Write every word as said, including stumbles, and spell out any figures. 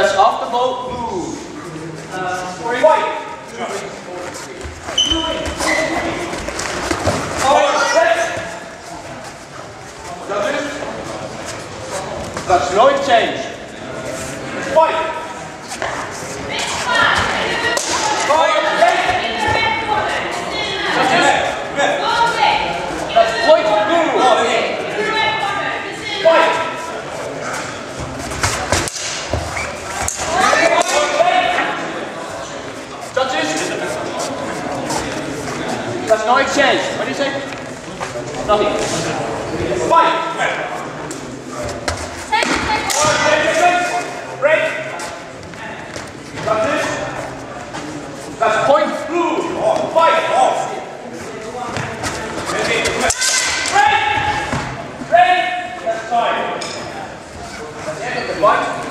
That's off the boat. Blue. Uh, white. That's right change. White. That's white blue. White. Judges. That's no exchange. What do you say? Nothing. White. Break. Judges. That's point blue. White. Break! Break! That's fine. That's the end of the fight.